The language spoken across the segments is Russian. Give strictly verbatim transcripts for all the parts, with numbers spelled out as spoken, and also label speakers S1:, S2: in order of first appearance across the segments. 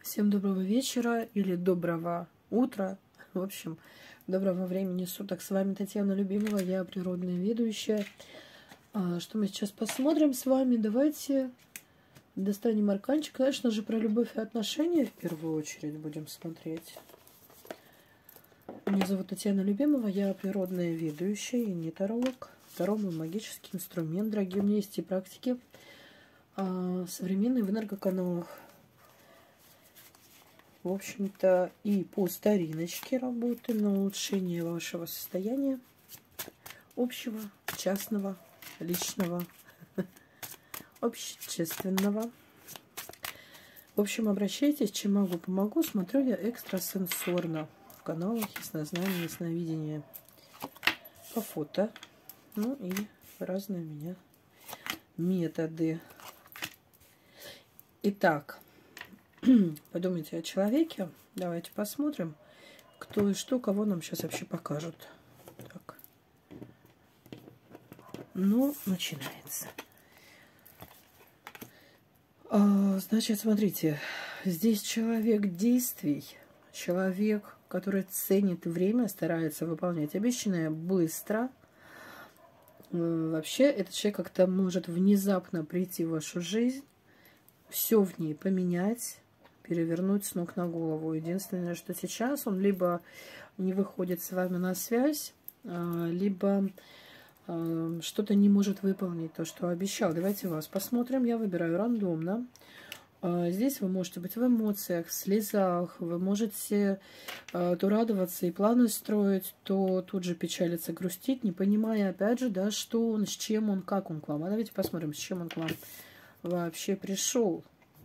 S1: Всем доброго вечера или доброго утра. В общем, доброго времени суток. С вами Татьяна Любимова, я природная ведущая. А, что мы сейчас посмотрим с вами? Давайте достанем арканчик. Конечно же, про любовь и отношения в первую очередь будем смотреть. Меня зовут Татьяна Любимова, я природная ведущая и не таролог. Таро — магический инструмент, дорогие. У меня есть и практики а, современные в энергоканалах. В общем-то, и по стариночке работаем на улучшение вашего состояния общего, частного, личного, общественного. В общем, обращайтесь, чем могу, помогу. Смотрю я экстрасенсорно в каналах яснознания, ясновидения, по фото. Ну и разные у меня методы. Итак, подумайте о человеке. Давайте посмотрим, кто и что, кого нам сейчас вообще покажут. Так. Ну, начинается. А, значит, смотрите, здесь человек действий, человек, который ценит время, старается выполнять обещанное быстро. Вообще, этот человек как-то может внезапно прийти в вашу жизнь, все в ней поменять, перевернуть с ног на голову. Единственное, что сейчас он либо не выходит с вами на связь, либо что-то не может выполнить, то, что обещал. Давайте вас посмотрим. Я выбираю рандомно. Здесь вы можете быть в эмоциях, в слезах, вы можете то радоваться и планы строить, то тут же печалиться, грустить, не понимая, опять же, да, что он, с чем он, как он к вам. А давайте посмотрим, с чем он к вам вообще пришел.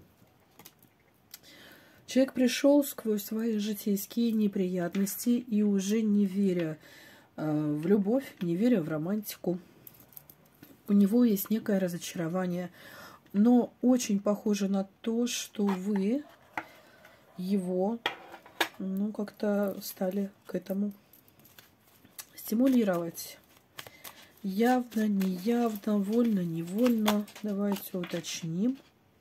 S1: Человек пришел сквозь свои житейские неприятности и уже не веря э, в любовь, не веря в романтику. У него есть некое разочарование, но очень похоже на то, что вы его, ну, как-то стали к этому стимулировать. Явно, неявно, вольно, невольно. Давайте уточним.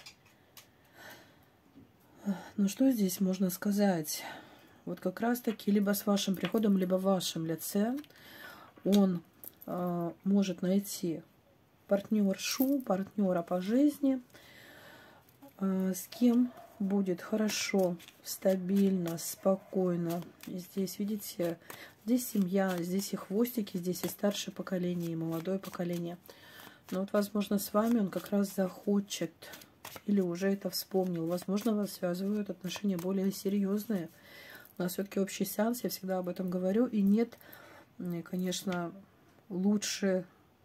S1: Ну, что здесь можно сказать? Вот как раз-таки либо с вашим приходом, либо в вашем лице он э, может найти партнершу, партнера по жизни, э, с кем будет хорошо, стабильно, спокойно. И здесь, видите, здесь семья, здесь и хвостики, здесь и старшее поколение, и молодое поколение. Но вот, возможно, с вами он как раз захочет или уже это вспомнил. Возможно, вас связывают отношения более серьезные. У нас все-таки общий сеанс, я всегда об этом говорю. И нет, конечно, лучше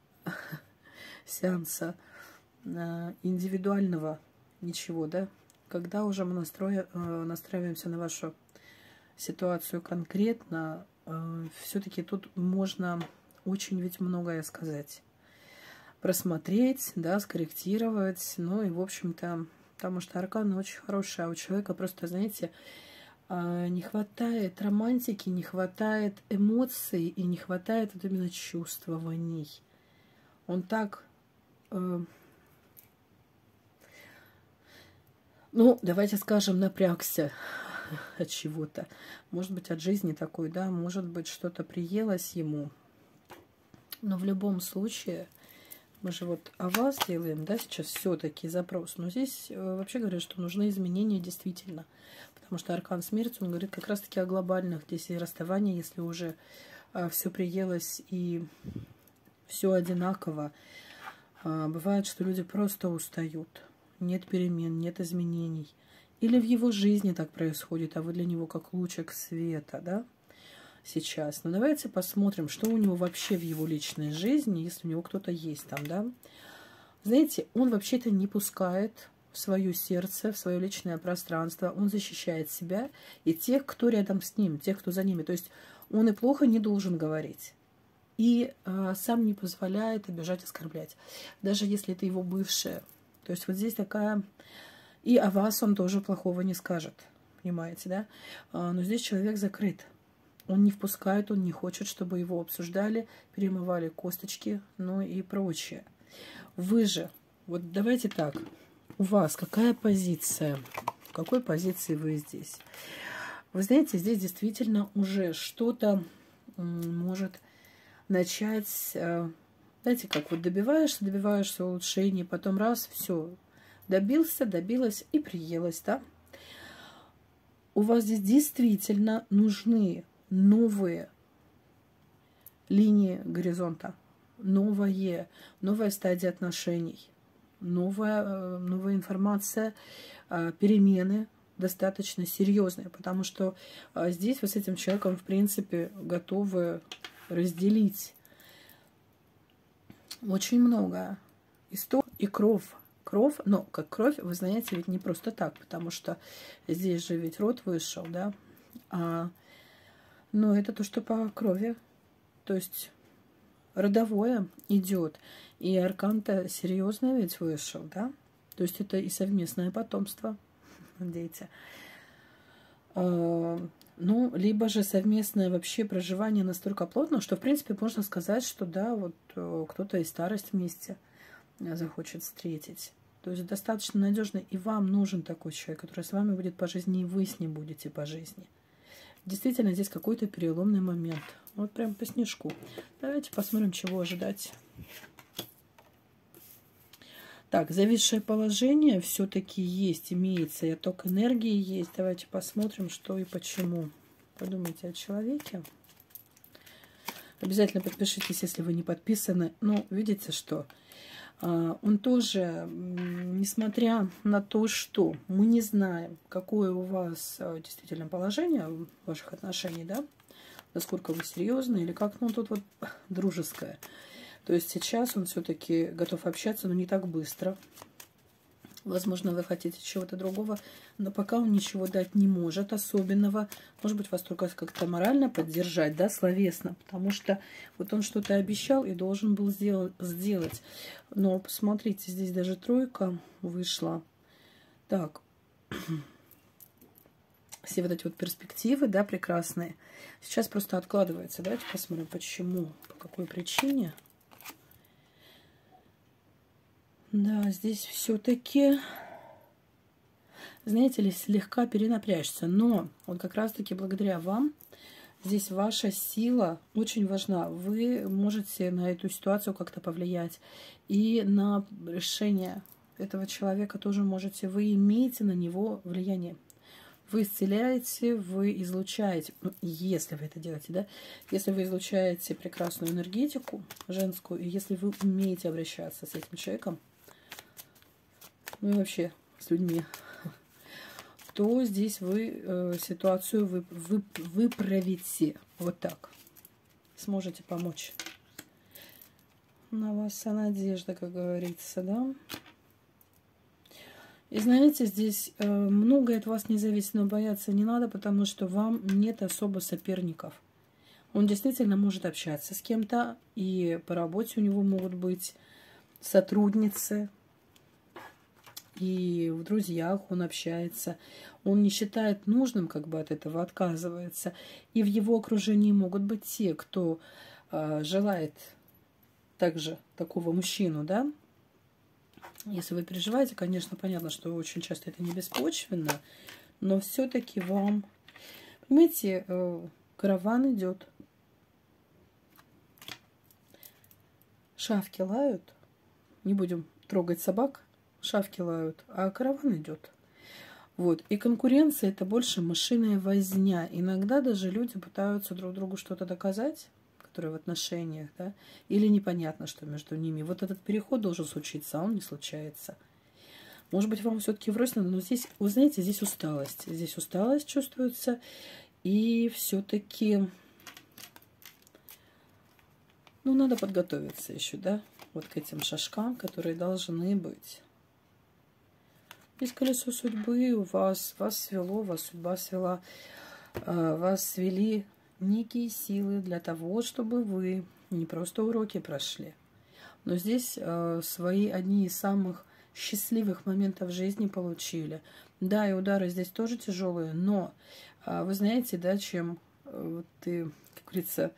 S1: сеанса индивидуального ничего, да? Когда уже мы настроя, настраиваемся на вашу ситуацию конкретно, все-таки тут можно очень ведь многое сказать. Просмотреть, да, скорректировать, ну и, в общем-то, потому что арканы очень хорошие, а у человека просто, знаете, не хватает романтики, не хватает эмоций и не хватает вот именно чувствований. Он так, э, ну, давайте скажем, напрягся от чего-то. Может быть, от жизни такой, да, может быть, что-то приелось ему. Но в любом случае... Мы же вот о вас делаем, да, сейчас все-таки запрос. Но здесь э, вообще говорят, что нужны изменения действительно. Потому что аркан смерти, он говорит как раз-таки о глобальных. Здесь и расставание, если уже э, все приелось и все одинаково. Э, бывает, что люди просто устают. Нет перемен, нет изменений. Или в его жизни так происходит, а вы для него как лучик света, да, сейчас. Но давайте посмотрим, что у него вообще в его личной жизни, если у него кто-то есть там, да. Знаете, он вообще-то не пускает в свое сердце, в свое личное пространство. Он защищает себя и тех, кто рядом с ним, тех, кто за ними. То есть он и плохо не должен говорить. И э, сам не позволяет обижать, оскорблять. Даже если это его бывшая. То есть вот здесь такая... И о вас он тоже плохого не скажет. Понимаете, да? А, но здесь человек закрыт. Он не впускает, он не хочет, чтобы его обсуждали, перемывали косточки, ну и прочее. Вы же, вот давайте так, у вас какая позиция какой позиции вы здесь? Вы знаете, здесь действительно уже что-то может начать, знаете, как вот добиваешься, добиваешься улучшений, потом раз, все, добился, добилась и приелась, да? У вас здесь действительно нужны новые линии горизонта, новое, новая стадия отношений, новая, новая информация, перемены достаточно серьезные, потому что здесь вы с этим человеком, в принципе, готовы разделить очень много историй и кровь. Кровь, но как кровь, вы знаете, ведь не просто так, потому что здесь же ведь род вышел, да, а, но это то, что по крови, то есть родовое идет, и аркан-то серьезно ведь вышел, да, то есть это и совместное потомство, дети, а, ну, либо же совместное вообще проживание настолько плотно, что, в принципе, можно сказать, что, да, вот кто-то и старость вместе захочет встретить. То есть достаточно надежный, и вам нужен такой человек, который с вами будет по жизни, и вы с ним будете по жизни. Действительно, здесь какой-то переломный момент. Вот прям по снежку. Давайте посмотрим, чего ожидать. Так, зависшее положение все-таки есть, имеется, и отток энергии есть. Давайте посмотрим, что и почему. Подумайте о человеке. Обязательно подпишитесь, если вы не подписаны. Ну, видите, что... Он тоже, несмотря на то, что мы не знаем, какое у вас действительно положение ваших отношений, да, насколько вы серьезны или как, ну, тут вот дружеское. То есть сейчас он все-таки готов общаться, но не так быстро. Возможно, вы хотите чего-то другого, но пока он ничего дать не может особенного. Может быть, вас только как-то морально поддержать, да, словесно, потому что вот он что-то обещал и должен был сделать. Но посмотрите, здесь даже тройка вышла. Так, все вот эти вот перспективы, да, прекрасные, сейчас просто откладывается. Давайте посмотрим, почему, по какой причине. Да, здесь все-таки, знаете ли, слегка перенапрячься. Но вот как раз-таки благодаря вам здесь ваша сила очень важна. Вы можете на эту ситуацию как-то повлиять. И на решение этого человека тоже можете. Вы имеете на него влияние. Вы исцеляете, вы излучаете, ну, если вы это делаете, да, если вы излучаете прекрасную энергетику женскую, и если вы умеете обращаться с этим человеком, ну и вообще с людьми, то здесь вы э, ситуацию вы, вы, выправите. Вот так. Сможете помочь. На вас вся надежда, как говорится, да? И знаете, здесь э, многое от вас не зависит, но бояться не надо, потому что вам нет особо соперников. Он действительно может общаться с кем-то, и по работе у него могут быть сотрудницы, и в друзьях он общается. Он не считает нужным, как бы от этого отказывается. И в его окружении могут быть те, кто э, желает также такого мужчину, да. Если вы переживаете, конечно, понятно, что очень часто это не беспочвенно, но все-таки вам, понимаете, э, караван идет. Шавки лают. Не будем трогать собак. Шавки лают, а караван идет. Вот. И конкуренция — это больше мышиная возня. Иногда даже люди пытаются друг другу что-то доказать, которые в отношениях, да, или непонятно, что между ними. Вот этот переход должен случиться, а он не случается. Может быть, вам все-таки врозь надо, но здесь, вы знаете, здесь усталость. Здесь усталость чувствуется, и все-таки, ну, надо подготовиться еще, да, вот к этим шажкам, которые должны быть. Здесь колесо судьбы у вас, вас свело, вас судьба свела, вас свели некие силы для того, чтобы вы не просто уроки прошли, но здесь свои одни из самых счастливых моментов жизни получили. Да, и удары здесь тоже тяжелые, но вы знаете, да, чем ты, как говорится,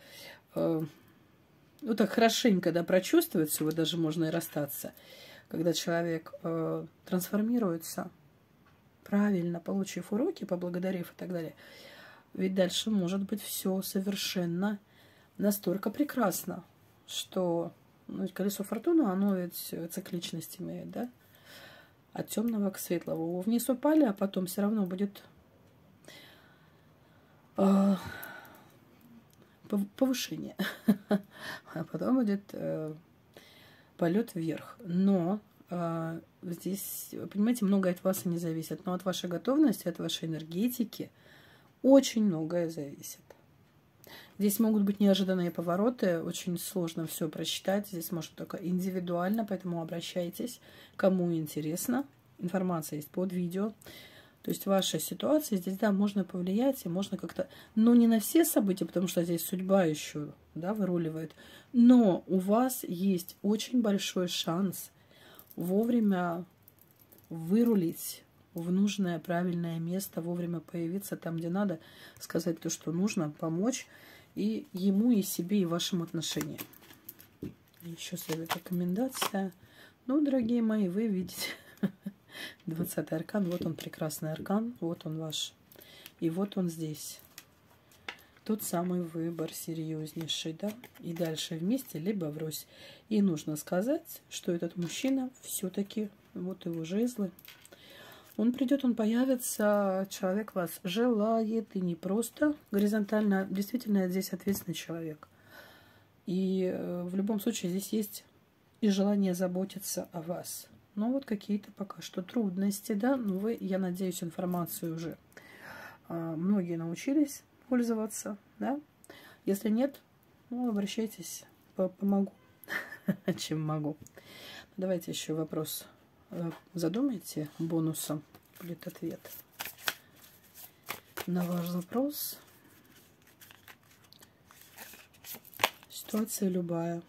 S1: ну так хорошенько, да, прочувствовать всего, даже можно и расстаться. Когда человек э, трансформируется, правильно получив уроки, поблагодарив и так далее, ведь дальше может быть все совершенно настолько прекрасно, что ну, колесо фортуны, оно ведь цикличность имеет, да? От темного к светлому. Вниз упали, а потом все равно будет э, повышение. А потом будет э, полет вверх. Но э, здесь, понимаете, многое от вас и не зависит. Но от вашей готовности, от вашей энергетики очень многое зависит. Здесь могут быть неожиданные повороты, очень сложно все просчитать, здесь может только индивидуально, поэтому обращайтесь, кому интересно. Информация есть под видео. То есть ваша ситуация здесь, да, можно повлиять, и можно как-то, но не на все события, потому что здесь судьба еще, да, выруливает, но у вас есть очень большой шанс вовремя вырулить в нужное, правильное место, вовремя появиться там, где надо, сказать то, что нужно, помочь и ему, и себе, и вашим отношениям. Еще совет, рекомендация. Ну, дорогие мои, вы видите двадцатый аркан. Вот он, прекрасный аркан. Вот он ваш. И вот он здесь. Тот самый выбор серьезнейший, да? И дальше вместе, либо врозь. И нужно сказать, что этот мужчина все-таки, вот его жезлы, он придет, он появится, человек вас желает, и не просто горизонтально, действительно здесь ответственный человек. И э, в любом случае здесь есть и желание заботиться о вас. Но вот какие-то пока что трудности, да, но вы, я надеюсь, информацию уже э, многие научились пользоваться, да. Если нет, ну, обращайтесь, помогу, чем могу. Давайте еще вопрос. Задумайте, бонусом будет ответ на ваш запрос. Ситуация любая.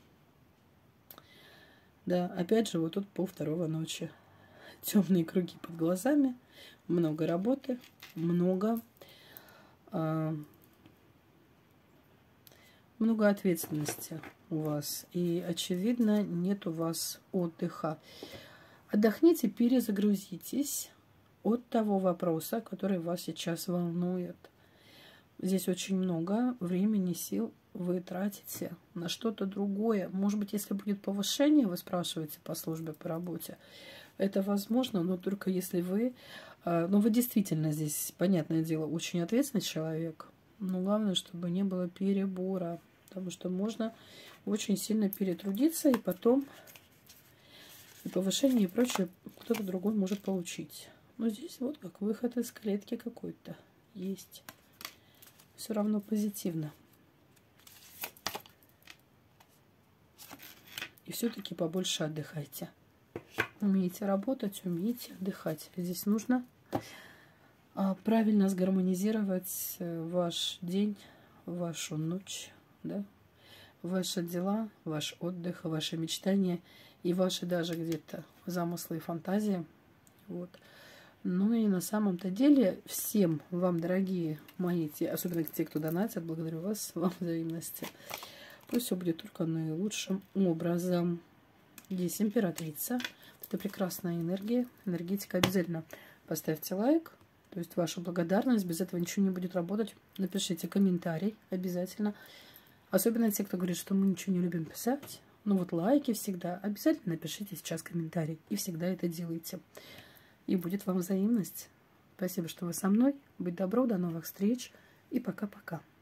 S1: Да, опять же, вот тут пол второго ночи. Темные круги под глазами, много работы, много, э, много ответственности у вас. И, очевидно, нет у вас отдыха. Отдохните, перезагрузитесь от того вопроса, который вас сейчас волнует. Здесь очень много времени, сил вы тратите на что-то другое. Может быть, если будет повышение, вы спрашиваете по службе, по работе, это возможно, но только если вы... Ну, вы действительно здесь, понятное дело, очень ответственный человек. Но главное, чтобы не было перебора. Потому что можно очень сильно перетрудиться и потом... И повышение и прочее кто-то другой может получить. Но здесь вот как выход из клетки какой-то есть. Все равно позитивно. И все-таки побольше отдыхайте. Умеете работать, умеете отдыхать. Здесь нужно правильно сгармонизировать ваш день, вашу ночь, да? Ваши дела, ваш отдых, ваши мечтания и ваши даже где-то замыслы и фантазии. Вот. Ну и на самом-то деле всем вам, дорогие мои, те, особенно те, кто донатит, благодарю вас, вам взаимности. Пусть все будет только наилучшим образом. Здесь императрица. Это прекрасная энергия, энергетика. Обязательно поставьте лайк. То есть ваша благодарность. Без этого ничего не будет работать. Напишите комментарий обязательно. Особенно те, кто говорит, что мы ничего не любим писать. Ну вот лайки всегда. Обязательно напишите сейчас комментарий. И всегда это делайте. И будет вам взаимность. Спасибо, что вы со мной. Будь добро, до новых встреч. И пока-пока.